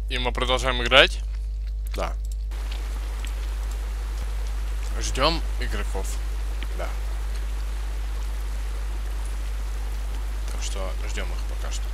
И мы продолжаем играть. Да. Ждем игроков. Да. Так что ждем их пока что.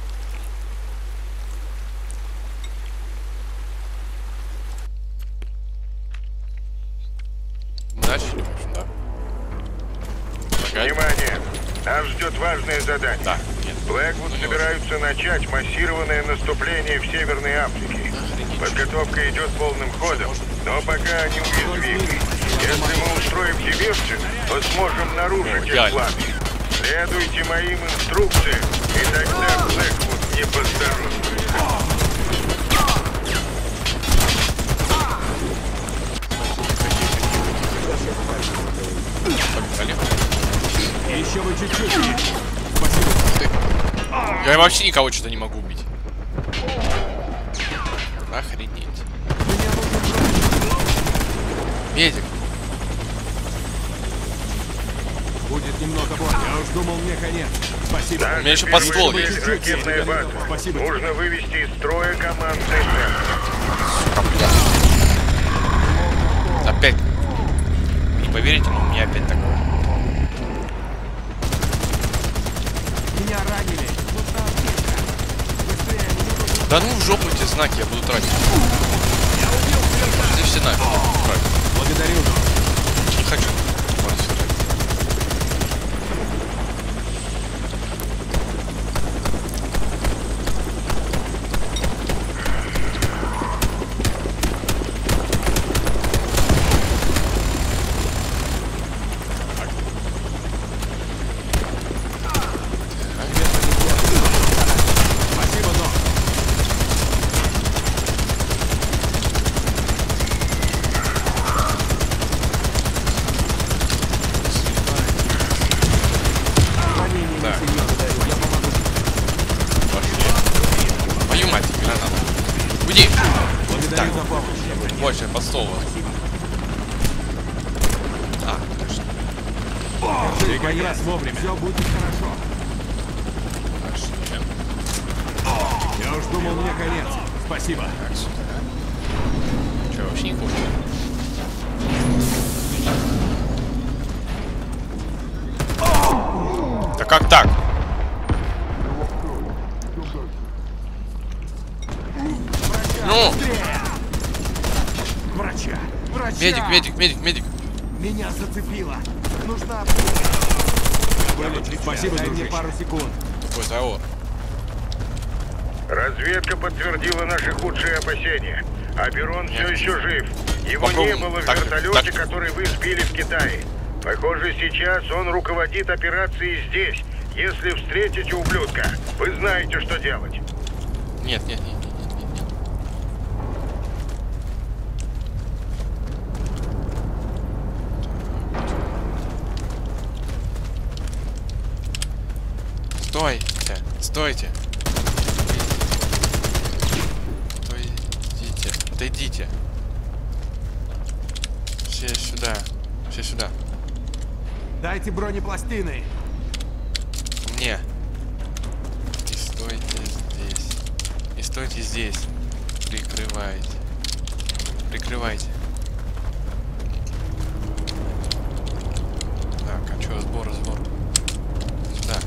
Начали, в общем, да. Внимание! Нас ждет важное задание. Да, нет. Блэквуд собираются начать массированное наступление в Северной Африке. Подготовка идет полным ходом, но пока они уязвимы. Если мы устроим диверсию, то сможем нарушить их планы. Следуйте моим инструкциям, и тогда Блэквуд не поздоровится. Еще вы чуть-чуть. Спасибо. Я вообще никого что-то не могу убить. Охренеть. Медик. Будет немного больно. Я уж думал, мне конец. Спасибо. Наша У меня еще подствол первая есть. ракетная база. Спасибо. Нужно вывести из строя командный центр. Опять. Не поверите, но у меня опять такое. Меня ранили. Нужна аптека. Быстрее, мне нужно... Да ну в жопу эти знаки я буду тратить. Здесь все нафиг. Благодарю. Не хочу. Вот сюда. Спасибо, но. Ранение Так. не серьезно. Я помогу. Пошли. Твою мать, граната. Уйди! Благодарю за помощь. Больше под стол. А, точно. Держи, как раз вовремя. Все будет хорошо. Пошли. Я уж думал, мне конец. Спасибо. Так, сюда. Че, вообще не хуже? Да как так? Ну! Врача. Врача. Медик. Меня зацепило. Нужна вылечить. Спасибо, дай мне пару секунд. Какой-то АО. Разведка подтвердила наши худшие опасения. Аберон все еще жив. Его не Попробуем. было в Так, вертолете, так. который вы сбили в Китае. Похоже, сейчас он руководит операцией здесь. Если встретите ублюдка, вы знаете, что делать. Нет. Стойте. Отойдите. Все сюда. Дайте бронепластины. Мне. И стойте здесь. Прикрывайте. Так, а что, сбор. Сюда.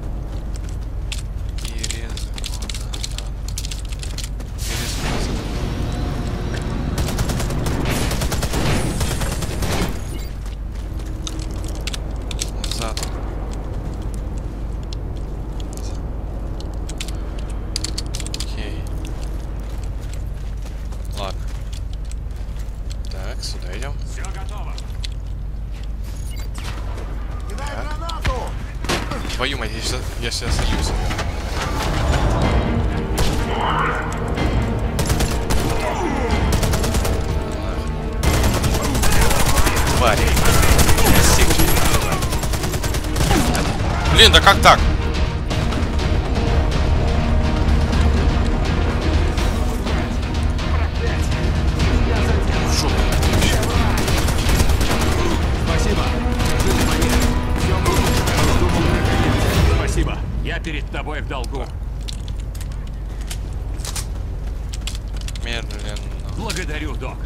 Назад. Окей. Ладно. Так, сюда идем. Все готово. Твою мать, я сейчас сольюсь. Твари. Блин, да как так? В жопу. Спасибо. Спасибо. Я перед тобой в долгу. Благодарю, док.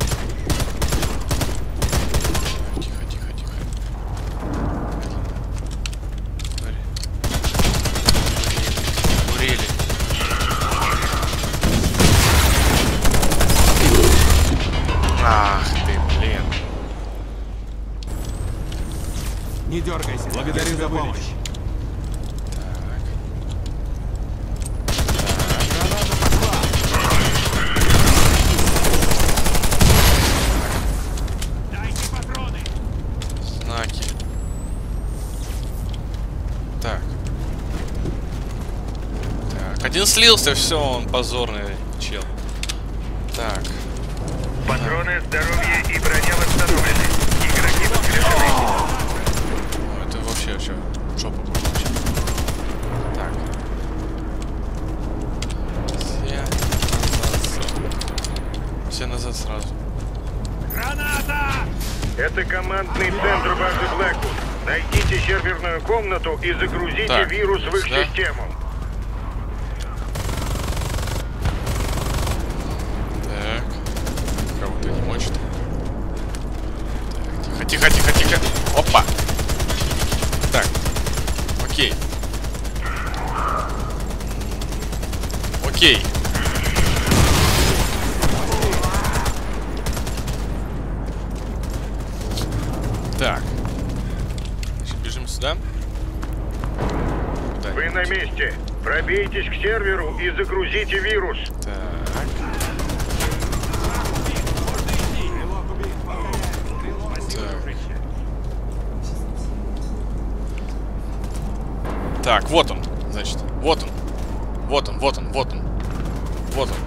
Тихо, тихо, тихо. Курили. Ах ты, блин. Не дергайся. Благодарю за помощь. Знаки. Так. Так. Один слился, все, он позорный чел. Так. Патроны, здоровье и броня восстановлены. Игроки воскрешены. Ну, это вообще жопа вообще. Так. Все назад сразу. Граната! Это командный центр базы Блэквуд. Найдите серверную комнату и загрузите Так, вирус в их сюда. систему. Так. Кого-то не мочит. Так, тихо, тихо, тихо, тихо. Опа! Так. Окей. Окей. Так. Значит, бежим сюда. Куда? Вы на месте. Пробейтесь к серверу и загрузите вирус. Так. Так, вот он, значит, вот он, вот он, вот он, вот он, вот он.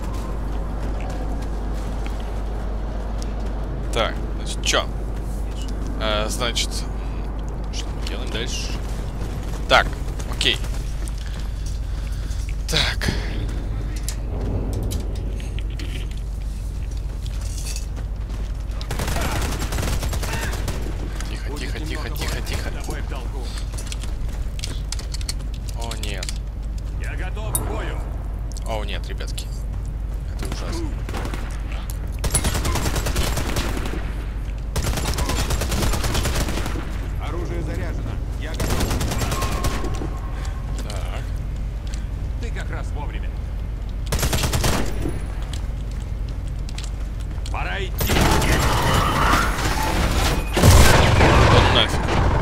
Так, значит, чё? Значит, что мы делаем дальше? Так, окей. Так. Тихо, тихо, тихо, тихо, тихо. О, нет. Я готов к бою. О, нет, ребятки. Это ужасно. Оружие заряжено. Я готов. Так. Ты как раз вовремя. Пора идти. Да ну нафиг.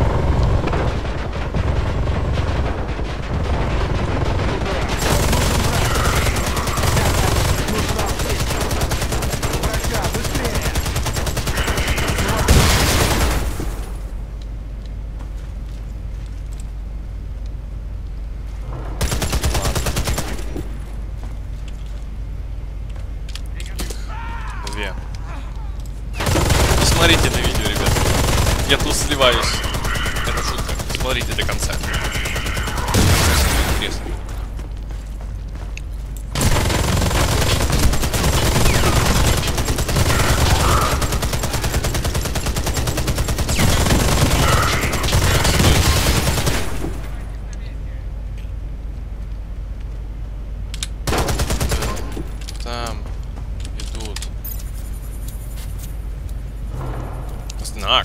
Две. Посмотрите на видео, ребят. Я тут сливаюсь. Это шутка. Смотрите до конца. Интересно. Там идут. Знак.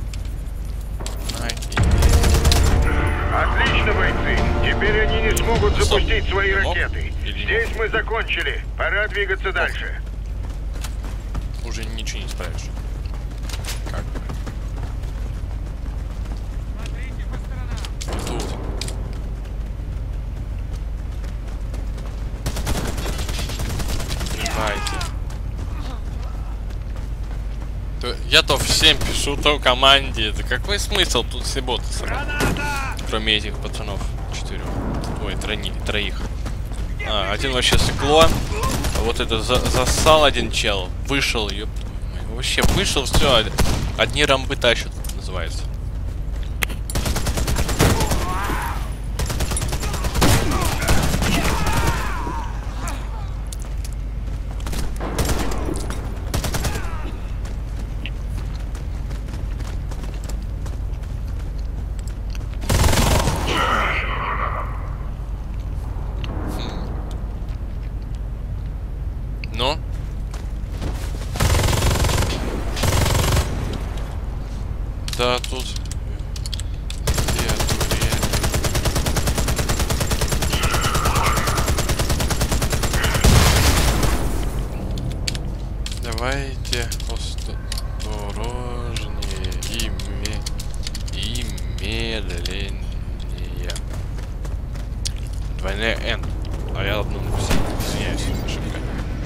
Отлично, бойцы. Теперь они не смогут Стоп. запустить свои Мог? ракеты. Или не Здесь мы закончили. Пора двигаться дальше. Уже ничего не исправишь. Как? Тут. Давайте. Я-то всем пишу, то команде. Это какой смысл тут все боты сразу? Кроме этих пацанов. 4. Ой, троих. А, один вообще стекло. А вот это засал один чел. Вышел, ёп. Вообще вышел, все. Одни рамбы тащат, называется. Ну? Да, тут... Давайте осторожнее и медленнее. Двойная N. А я одну написал. Извиняюсь, ошибка.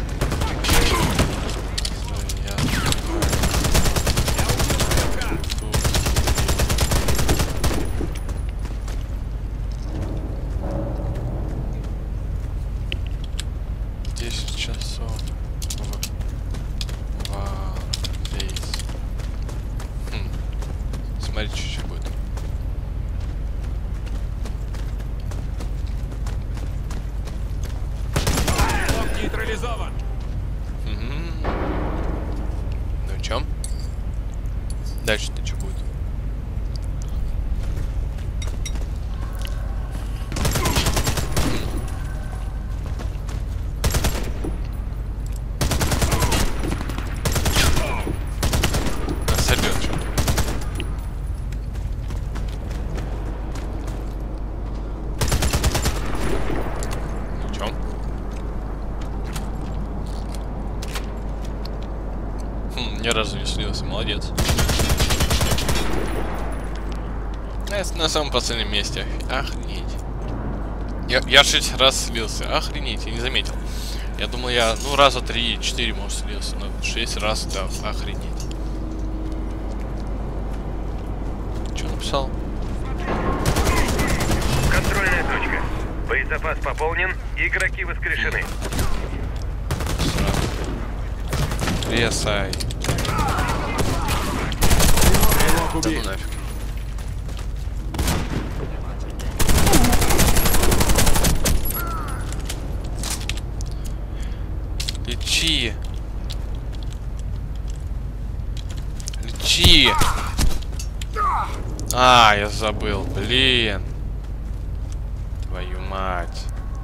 Смотри, чуть-чуть будет. Нейтрализован. Ну и чё? Дальше-то что будет? Сорвёт что-то. Ни разу не слился, молодец. На самом последнем месте. Охренеть. Я 6 раз слился. Охренеть, я не заметил. Я думал, я, ну, раза 3-4, может, слился. Но 6 раз, да, охренеть. Что написал? Контрольная точка. Боезапас пополнен, игроки воскрешены. Тресай. Да ну нафиг. Лечи. Лечи. А, я забыл. Блин. Твою мать.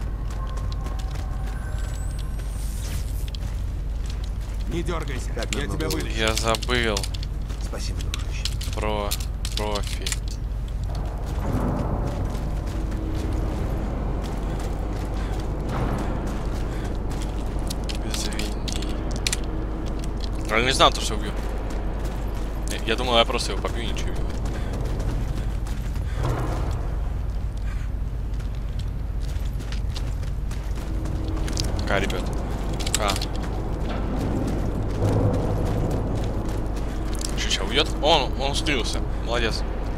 Не дергайся, я тебя вылечу. Я забыл. Спасибо, дружище. Про профи. Извини. Я не знал, что убью. Я думал, я просто его побью и ничего не будет. Ка, ребят. Ка. Сейчас уйдет. Он скрылся. Молодец.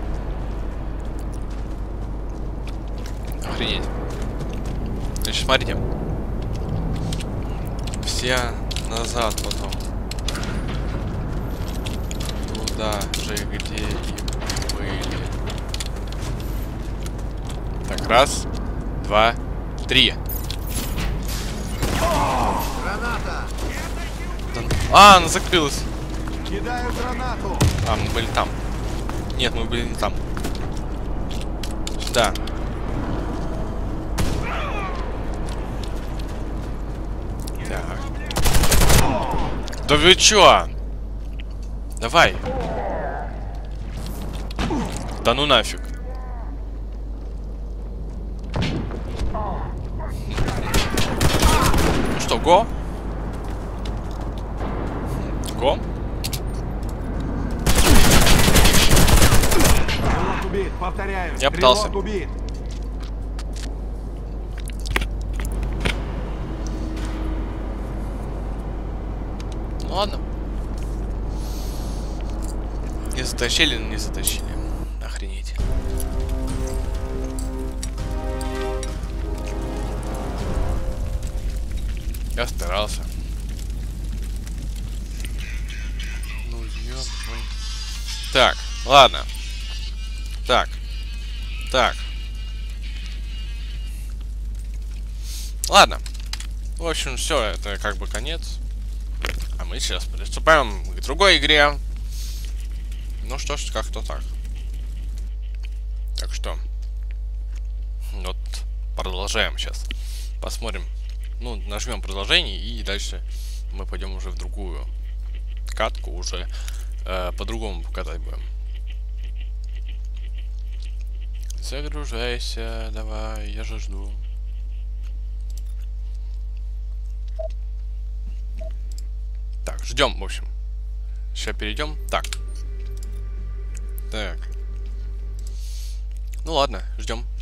Охренеть. Значит, смотрите. Все назад потом. Туда же, где и были. Так, раз, два, три. Граната! А, она закрылась. Кидаю гранату! А, мы были там. Нет, мы были не там. Сюда. Так. Да вы чё? Давай. Да ну нафиг. Ну что, го? Го? Стрелок убит, повторяю. Я пытался. Стрелок убит. Ну ладно. Не затащили, но не затащили. Охренеть. Я старался. Ну, ёбаный. Так, ладно. Так. Так. Ладно. В общем, все, это как бы конец. А мы сейчас приступаем к другой игре. Ну что ж, как-то так. Так что, вот, продолжаем сейчас. Посмотрим. Ну, нажмем продолжение, и дальше мы пойдем уже в другую катку, уже по-другому катать будем. Загружайся, давай, я же жду. Так, ждем, в общем. Сейчас перейдем. Так. Так. Ну ладно, ждем.